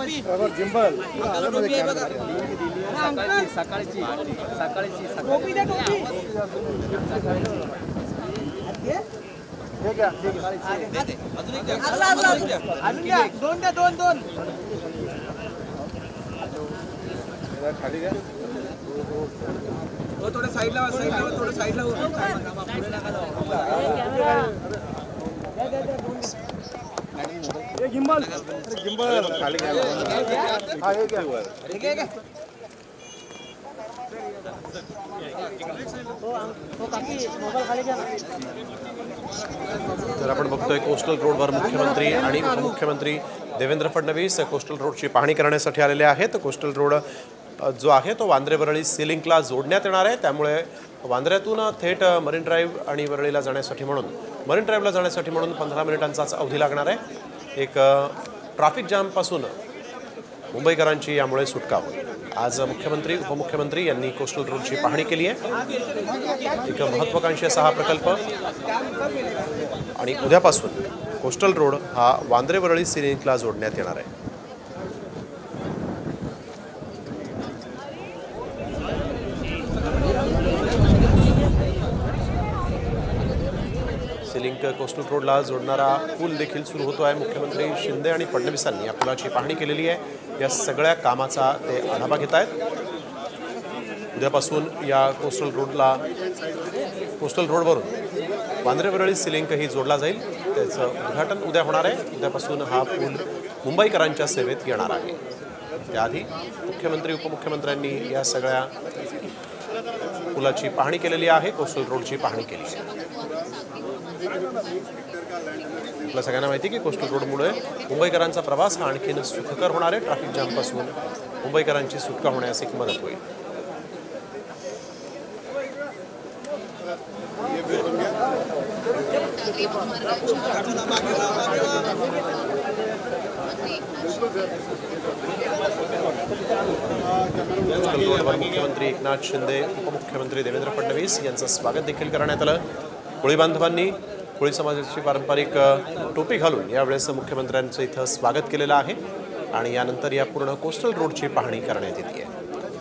थोड़ा साइडला थोड़ा साइडला गिंबल खाली तर आपण बघतोय कोस्टल रोडवर मुख्यमंत्री आणि उपमुख्यमंत्री देवेंद्र फडणवीस कोस्टल रोडची पाहणी करण्यासाठी आलेले आहेत। कोस्टल रोड जो आहे तो वांद्रे वरळी सिलिंकला जोडण्यात येणार आहे, त्यामुळे वांद्र्यातून थेट मरीन ड्राइव्ह आणि वरळीला जाण्यासाठी म्हणून 15 मिनिटांचाच अवधी लागणार आहे। एक ट्रॅफिक जाम पासून मुंबईकरांची यामुळे सुटका होईल। आज मुख्यमंत्री उपमुख्यमंत्री यांनी कोस्टल रोडची पाहणी केली आहे। एक महत्त्वाकांक्षी असा हा प्रकल्प आणि उद्यापासून कोस्टल रोड हा वांद्रे वरळी सिलिंकला जोडण्यात येणार आहे। सिलिंक कोस्टल रोडला जोडणारा पूल देखील सुरू होतो आहे। मुख्यमंत्री शिंदे आणि फडणवीसांनी या पुलाची पाहणी केलेली आहे। या सगळ्या कामाचा ते आढावा घेत आहेत। उद्यापासून या कोस्टल रोडवरून वांद्रे वरळी सिलिंक ही जोडला जाईल। त्याचं उद्घाटन उद्या होणार आहे। उद्यापासून हा पूल मुंबईकरांच्या सेवेत येणार आहे। त्याआधी मुख्यमंत्री उपमुख्यमंत्र्यांनी या सगळ्या पुलाची पाहणी केलेली आहे, कोस्टल रोडची पाहणी केली आहे। आपल्या सगळ्यांना माहिती की कोस्टल रोडमुळे मुंबईकरांचा प्रवास हा आणखीन सुखकर होणार आहे। ट्रॅफिक जामपासून मुंबईकरांची सुटका होण्यास एक मदत होईल। कोस्टल रोडवर मुख्यमंत्री एकनाथ शिंदे उपमुख्यमंत्री देवेंद्र फडणवीस यांचं स्वागत देखील करण्यात आलं। कोळी बांधवांनी कोळी समाजाची पारंपरिक टोपी घालून यावेळेस मुख्यमंत्र्यांचं इथं स्वागत केलेलं आहे आणि यानंतर या पूर्ण कोस्टल रोडची पाहणी करण्यात येते आहे।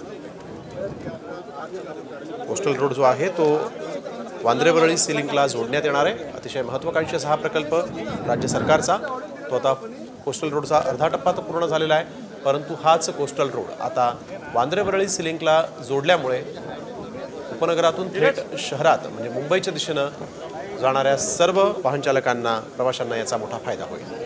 कोस्टल रोड जो आहे तो वांद्रे वरळी सिलिंकला जोडण्यात येणार आहे। अतिशय महत्त्वाकांक्षी असा हा प्रकल्प राज्य सरकारचा। तो आता कोस्टल रोडचा अर्धा टप्पा तर पूर्ण झालेला आहे, परंतु हाच कोस्टल रोड आता वांद्रे वरळी सिलिंकला जोडल्यामुळे उपनगरातून थेट शहरात म्हणजे मुंबईच्या दिशेनं जाणाऱ्या सर्व वाहनचालकांना प्रवाशांना याचा मोठा फायदा होईल।